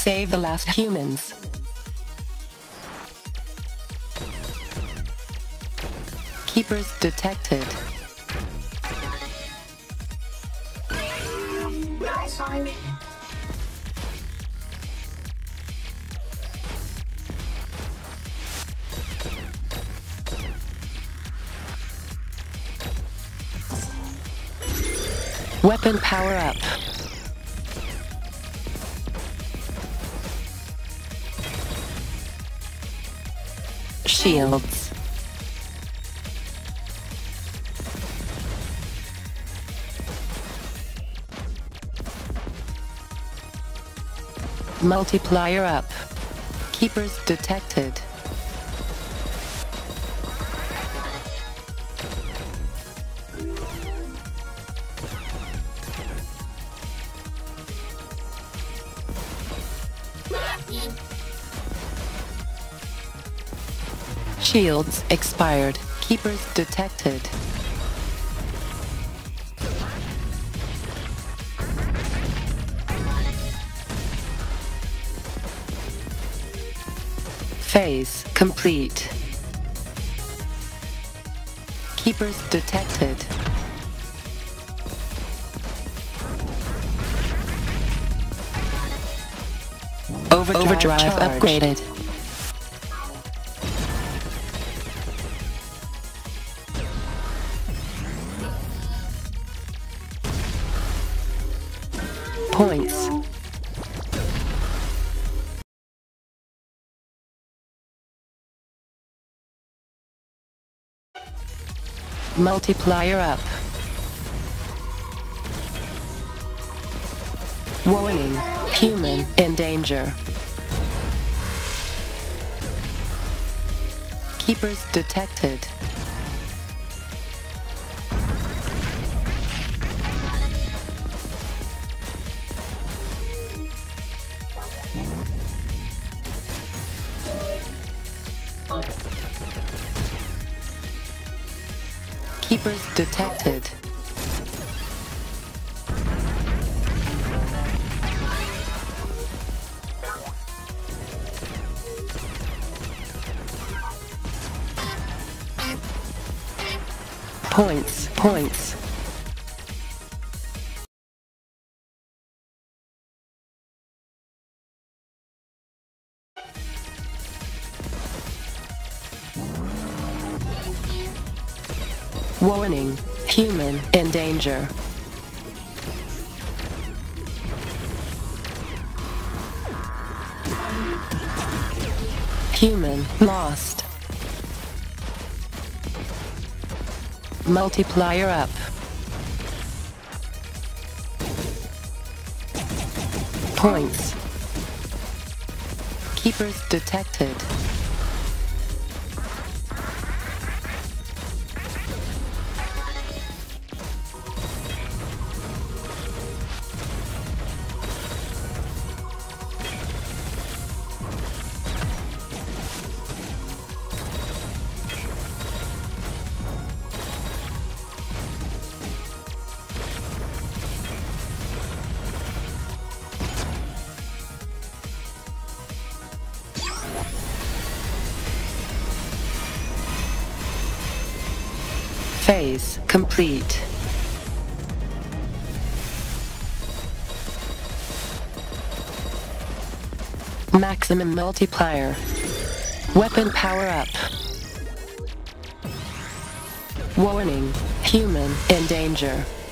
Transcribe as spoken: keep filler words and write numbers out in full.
Save the last humans. Keepers detected. Weapon power up. Shields. Multiplier up. Keepers detected. Shields expired. Keepers detected. Phase complete. Keepers detected. Overdrive, Overdrive upgraded. Points. Multiplier up. Warning, human in danger. Keepers detected. Keepers detected. Points, points. Warning, human in danger. Human lost. Multiplier up. Points. Keepers detected. Phase complete. Maximum multiplier. Weapon power up. Warning, human in danger.